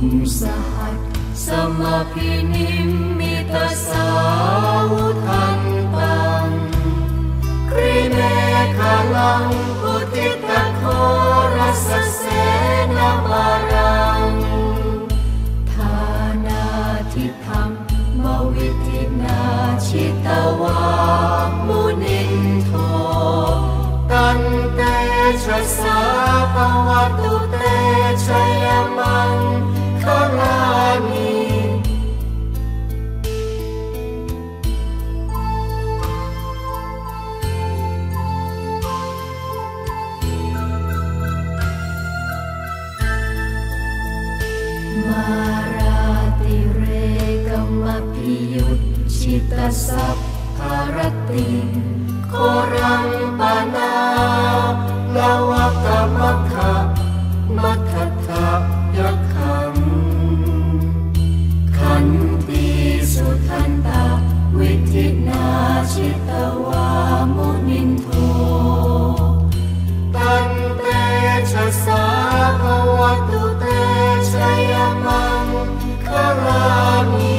สหัสสมาพินิมมิตสาวุธันตังกริเมฆลังอุทิตโครสเสนามารังทานาทิธรรมมวิธินาชิตวามุนินโทตันเตชะสาภวตุเตชยมังคลานิมาราติเรกัมมพิยุตชิตสัพพารติโครังปนาลาวกะมัคคะมัทธะยัคขังขันติสุทันตาวิธินาชิตวามุนินโทตันเตชะสาภวตุเตชยมังคลานิ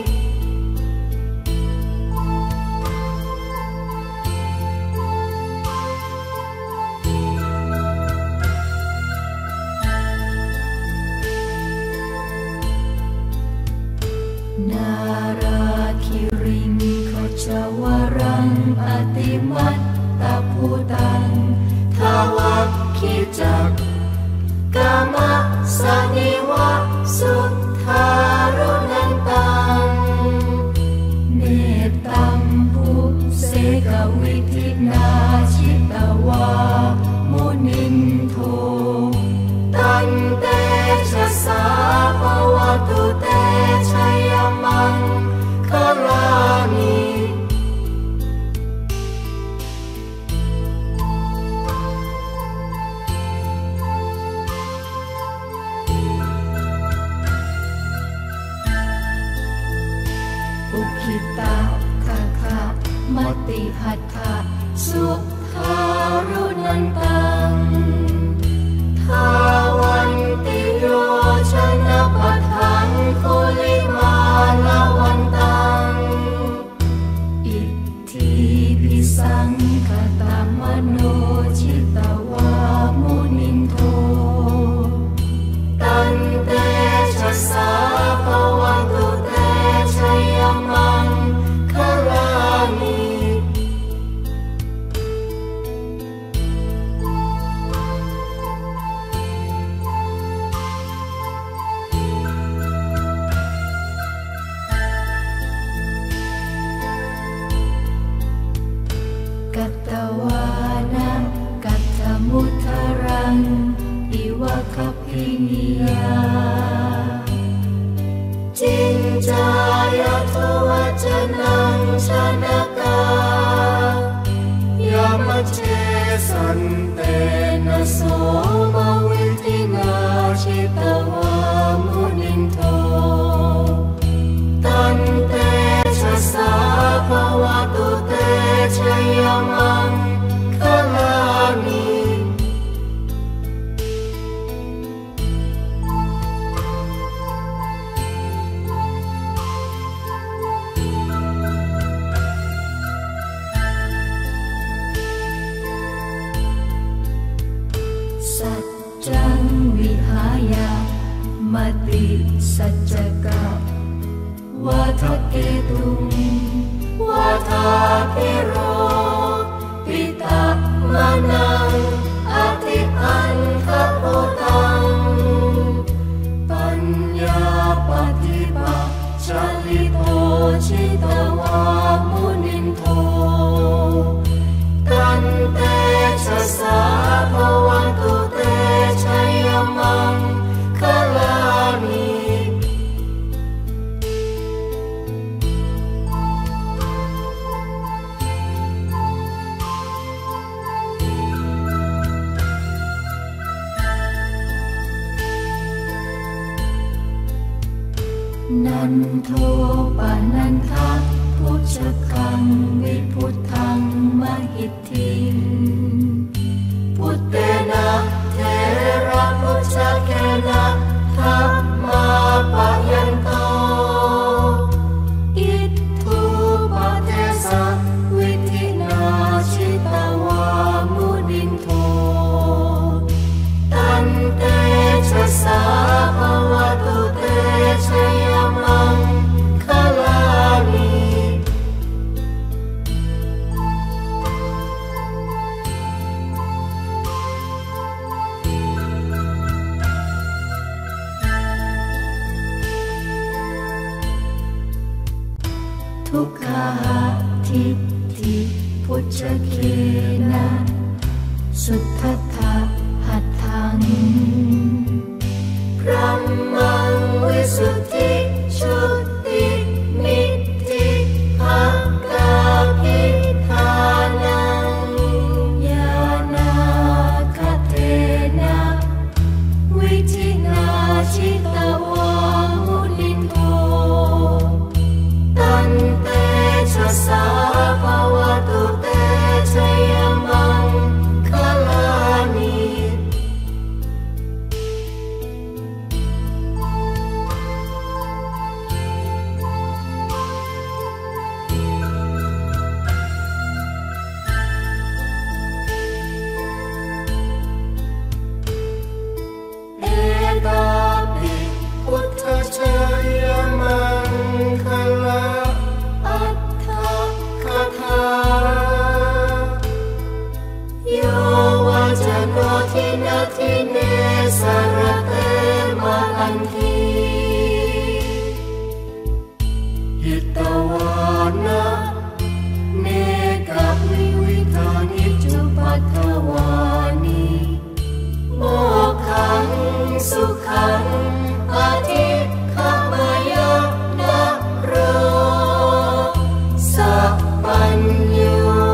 นาราคิริงขจวรังอติมัตตภูตังทวัคคิจักกามะสนิวะสุทารุนันตังเนตัมภูเสกวิธินาชิตวามุนินโทตันเตชะสาภวตุเตชยมังคลานิอุคิตาคาคามติหัตถะสุทารุนันตังทาวันติโยชนะปัฏฐังโคลิมาลาวันตังอิทธิพิสังคตามโนจิตวามุนินโทตันเตชะสาภวตุเตชยมังคลานิกัตตวานะกัตถมุทรังอิวะคพินิยาจินจายทวัจนังชนะกายามเชสันเตนะโสมวิธินาชิตวามุนินโทตันเตชะสาภวตุเตชยมังคลานิสัจจังวิหายามติสัจจกะวัฏเกตุงวัฏาภิโรปิตะมะนังอติอันทะโพตังปัญญาปฏิปัจจลิโตชิตวามุนินโทตันเตชะสาภวตุเตชยมังคลานินันโทปานันทะพุชคังวิพุทธังมหิทธิพุทเตนะเทระพุชเกนะธัมมาหทิฏฐิพุทธเคนะสุทธัตถะหัตถังพรัมมังวิสุทธิชุติมิตติภกาภิธานังญาณาคเทนะวิธินาชิตวามุนิโกตันเตชะสาภวตุเตชยมังคลานิเอตาปิพุทธชยมังคลาอัตถคถาโยวาจโนทินาทิเนสารเตมหันทีหิตวานะเนกวิวิธานิจุปัฏฐวานิโมกขังสุขังอธิขมายนะโรสัพปัญโย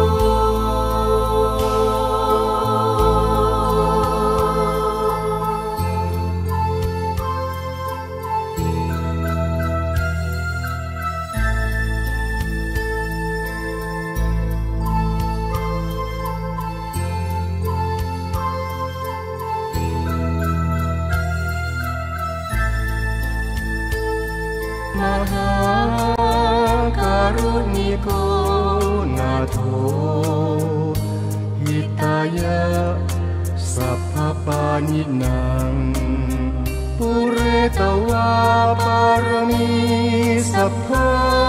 มหาการุณิโกนาโถหิตายะสัพพปานินังปุเรตวาปารมีสัพพะ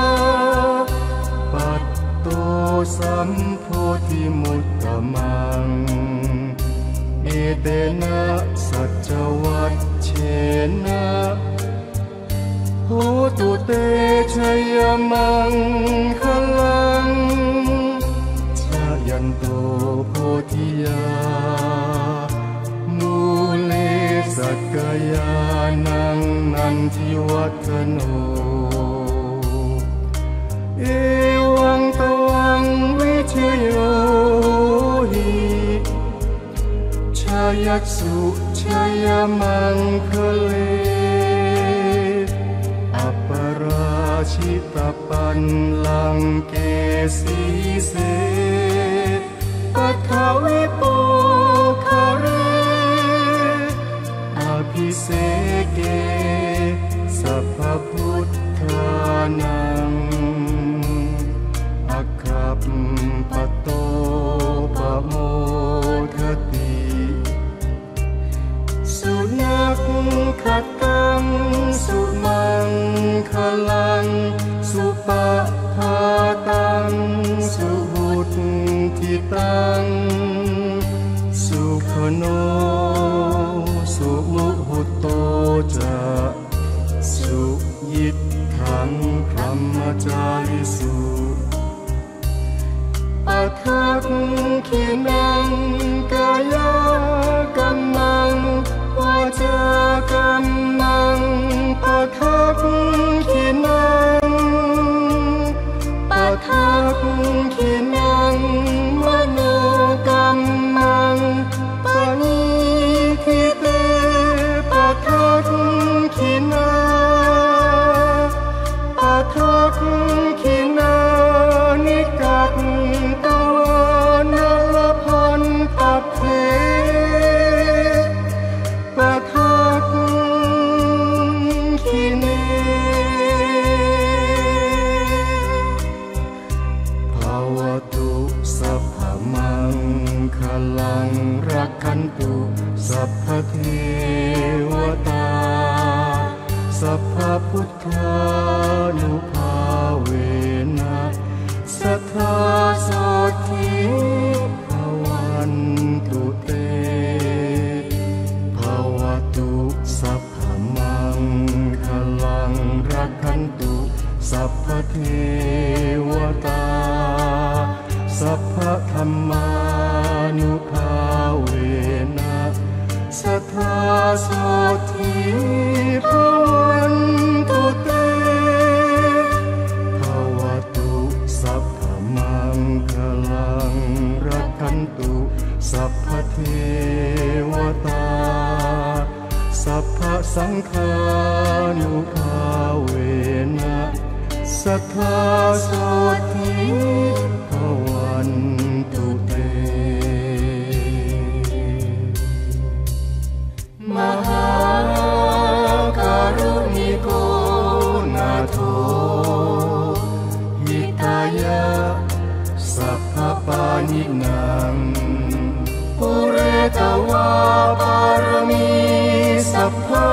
ปัตโตสัมโพธิมุตตมังเอเตนะสัจวัชเชนะโหตุเตชยมังคลังชายันโตโพธิยามูเลสักกายานังนันทิวัฒโนเอวังตวังวิชโยหิชายัสสุชยมังคเลปราชิตปันลังเกสีเสปัทวิโปคาเรอภิเสเกสัพพพุทธานังอัคคปโตปโมทติสุนัขขตังสุมังคลังสุปะภาตังสุหุตทิตังสุขโนสุมุหุตโตจะสุยิตถังพรหมจาริสุปัทถักขินังกายกัมมังวาจากัมมังปัทถักขินังปัทถักขินังมโนกัมมังปณิทิเตปัทถักขินาปัทถักขินานิกัตตวานลพันตัพเพปัทถักขิเนภาวตุสัพพมังคลังรักขันตุสัพพเทวตาสัพพพุทธานุภาเวนะสัทธาโสทิภวันตุเตภาวตุสัพพมังคลังรักขันตุสัพพเทวสัพพธรรมานุภาเวนะสัทธาโสทิภวันตุเตภวตุสัพพมังคลังรักขันตุสัพพเทวตาสัพพสังฆานุภาเวนะสัทธาโสทิภวันตุเตมหากรุณิโกนาโถหิตายะสัพพปานินังปุเรตวาปารมีสัพพะ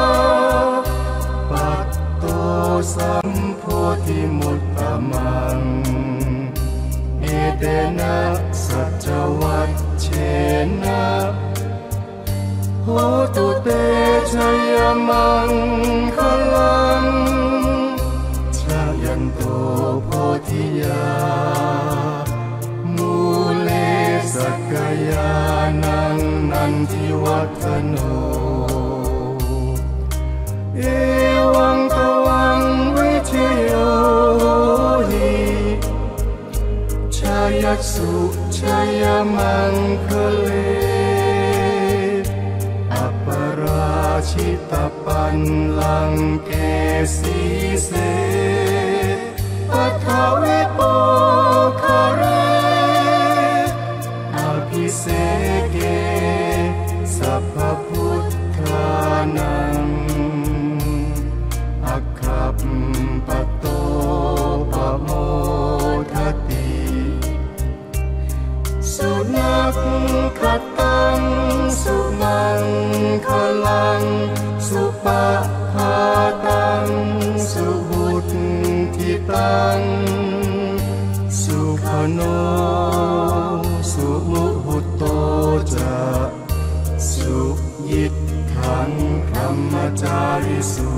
ปัตโตสัมโพธิมุตตมังเอเตนะสัจวัชเชนะโหตุเตชยมังคลังชายันโตโพธิยามูเลสักกายานังนันทิวัฒโนเอวังตวังวิเชโยหิชายัสสุชยมังคเลปราชิตปันลังเกสีเสปัทวิโปคาเรอภิเสเกสัพพพุทธานังอัคคัปปโตปโมทติสุนัขขตังสุมังคลังสุปะหาตังสุบุตทิตังสุขโนสุมุหุตโตจะสุยิตถังธรรมจาริสุ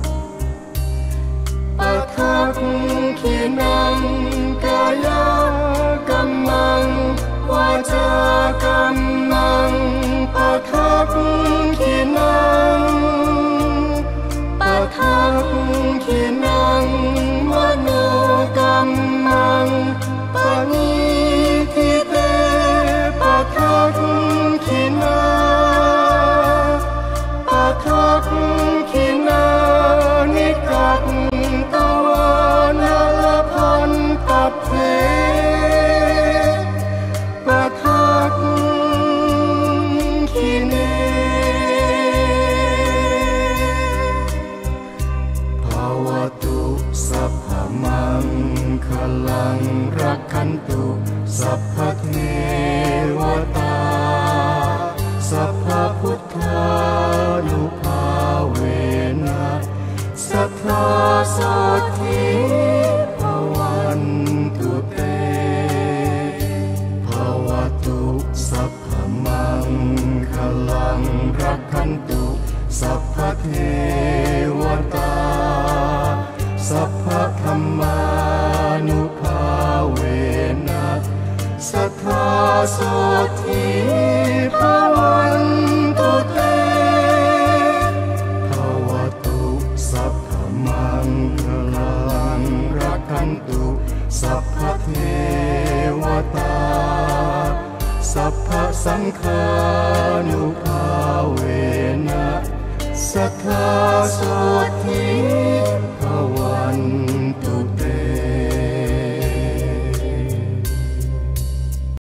ปะทักขินังกายกัมมังวาจากัมมังปะทักขินังปะทักขินังมโนกัมมังปะนิทิเตปะทักขินาปะทักขินานิกัตตวานาลพันตัพเพปะทักขิเนภวตุสัพพมังคลังรักขันตุสัพพเทวตาสัพพพุทธานุภาเวนะสัทธาโสทิภวันตุเตภวตุสัพพมังคลังรักขันตุสัพพเทวตาสัพพธรรมานุภาเวนะสัทธาโสทิภวันตุเตภวตุสัพพมังคลังรักขันตุสัพพเทวตาสัพพสังฆานุภาเวนะสัทธาโสทิ